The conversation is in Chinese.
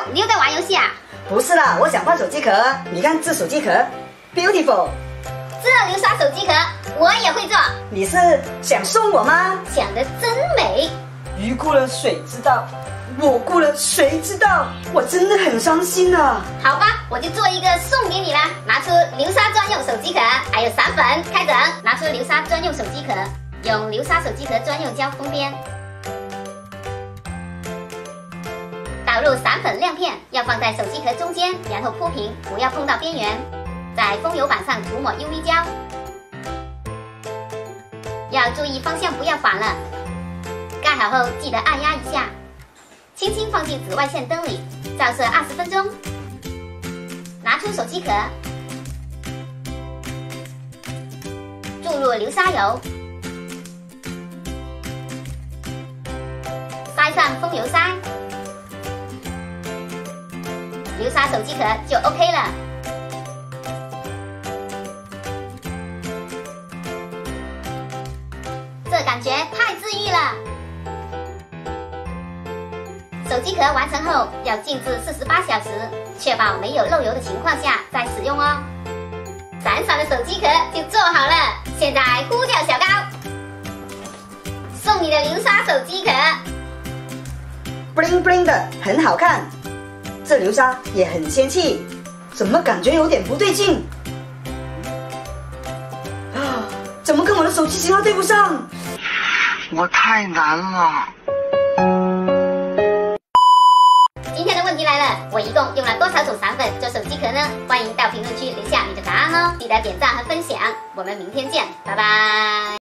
你又在玩游戏啊？ 不是啦，我想换手机壳。你看这手机壳 ，beautiful。 这流沙手机壳我也会做。 你是想送我吗？ 想得真美。 鱼哭了水知道，我哭了谁知道？我真的很伤心啊。 好吧，我就做一个送给你啦。拿出流沙专用手机壳，还有散粉，开整。拿出流沙专用手机壳，用流沙手机壳专用胶封边。导入散粉亮片，要放在手机壳中间，然后铺平，不要碰到边缘。在封油板上涂抹 UV 胶，要注意方向不要反了。盖好后记得按压一下，轻轻放进紫外线灯里，照射20分钟。拿出手机壳，注入流沙油，塞上封油塞，流沙手机壳就 OK 了。这感觉太治愈了。手机壳完成后要静置48小时，确保没有漏油的情况下再使用哦。闪闪的手机壳就做好了，现在呼叫小高，送你的流沙手机壳。 bling bling 的，很好看。这流沙也很仙气，怎么感觉有点不对劲？啊，怎么跟我的手机型号对不上？ 我太难了。 今天的问题来了，我一共用了多少种散粉做手机壳呢？欢迎到评论区留下你的答案哦！记得点赞和分享，我们明天见，拜拜。